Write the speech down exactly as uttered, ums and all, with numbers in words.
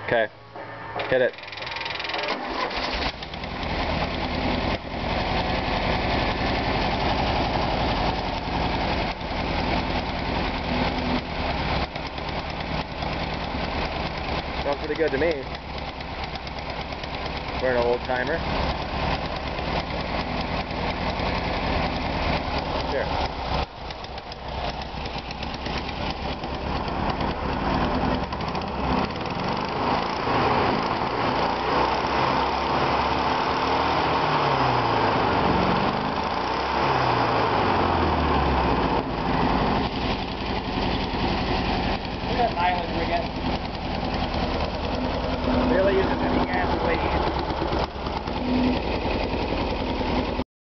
Okay. Hit it. Sounds pretty good to me. We're an old timer. Sure. Look at that mileage we're getting.